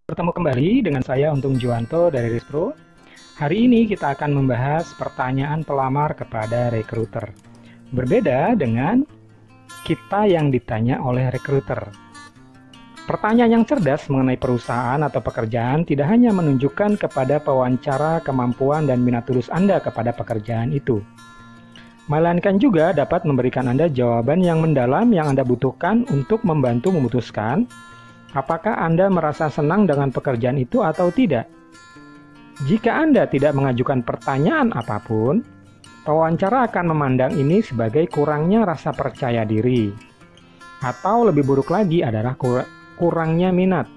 Bertemu kembali dengan saya Untung Juwanto dari Rispro. Hari ini kita akan membahas pertanyaan pelamar kepada rekruter. Berbeda dengan kita yang ditanya oleh rekruter. Pertanyaan yang cerdas mengenai perusahaan atau pekerjaan tidak hanya menunjukkan kepada pewawancara kemampuan dan minat tulus Anda kepada pekerjaan itu, melainkan juga dapat memberikan Anda jawaban yang mendalam yang Anda butuhkan untuk membantu memutuskan apakah Anda merasa senang dengan pekerjaan itu atau tidak. Jika Anda tidak mengajukan pertanyaan apapun, pewawancara akan memandang ini sebagai kurangnya rasa percaya diri, atau lebih buruk lagi adalah kurangnya minat.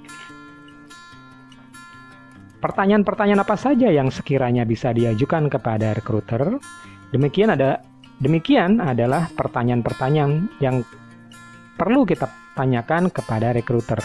Pertanyaan-pertanyaan apa saja yang sekiranya bisa diajukan kepada rekruter? Demikian adalah pertanyaan-pertanyaan yang perlu kita tanyakan kepada rekruter.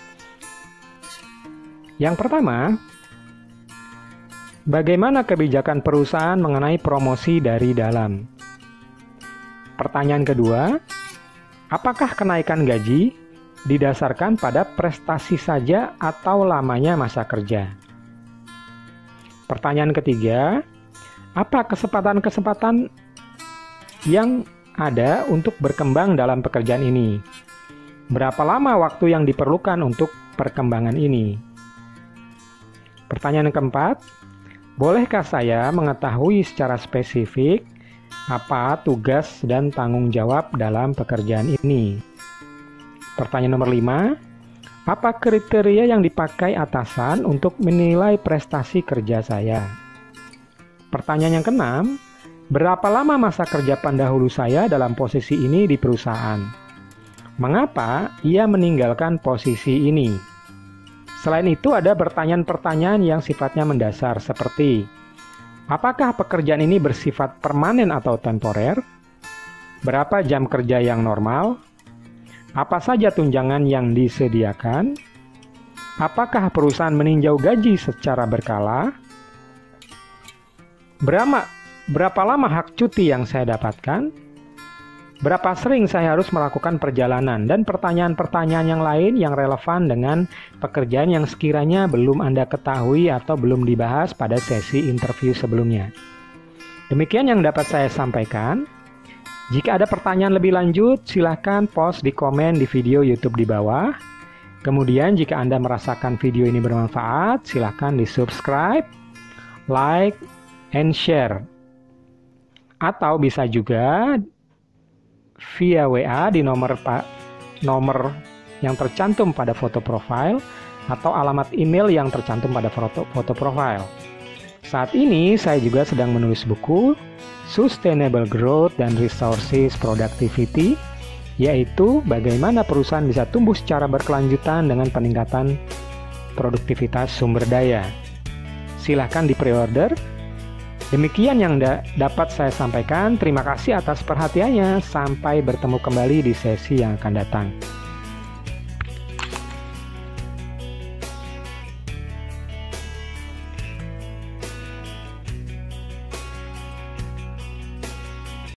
Yang pertama, bagaimana kebijakan perusahaan mengenai promosi dari dalam? Pertanyaan kedua, apakah kenaikan gaji didasarkan pada prestasi saja atau lamanya masa kerja? Pertanyaan ketiga, apa kesempatan-kesempatan yang ada untuk berkembang dalam pekerjaan ini? Berapa lama waktu yang diperlukan untuk perkembangan ini? Pertanyaan keempat, bolehkah saya mengetahui secara spesifik apa tugas dan tanggung jawab dalam pekerjaan ini? Pertanyaan nomor 5, apa kriteria yang dipakai atasan untuk menilai prestasi kerja saya? Pertanyaan yang keenam, berapa lama masa kerja pendahulu saya dalam posisi ini di perusahaan? Mengapa ia meninggalkan posisi ini? Selain itu ada pertanyaan-pertanyaan yang sifatnya mendasar seperti, apakah pekerjaan ini bersifat permanen atau temporer? Berapa jam kerja yang normal? Apa saja tunjangan yang disediakan? Apakah perusahaan meninjau gaji secara berkala? Berapa lama hak cuti yang saya dapatkan? Berapa sering saya harus melakukan perjalanan? Dan pertanyaan-pertanyaan yang lain yang relevan dengan pekerjaan yang sekiranya belum Anda ketahui atau belum dibahas pada sesi interview sebelumnya. Demikian yang dapat saya sampaikan. Jika ada pertanyaan lebih lanjut, silahkan post di komen di video YouTube di bawah. Kemudian jika Anda merasakan video ini bermanfaat, silahkan di subscribe, like, and share. Atau bisa juga via WA di nomor yang tercantum pada foto profile atau alamat email yang tercantum pada foto profile. Saat ini saya juga sedang menulis buku Sustainable Growth dan Resources Productivity, yaitu bagaimana perusahaan bisa tumbuh secara berkelanjutan dengan peningkatan produktivitas sumber daya. Silahkan di pre-order. Demikian yang dapat saya sampaikan. Terima kasih atas perhatiannya. Sampai bertemu kembali di sesi yang akan datang.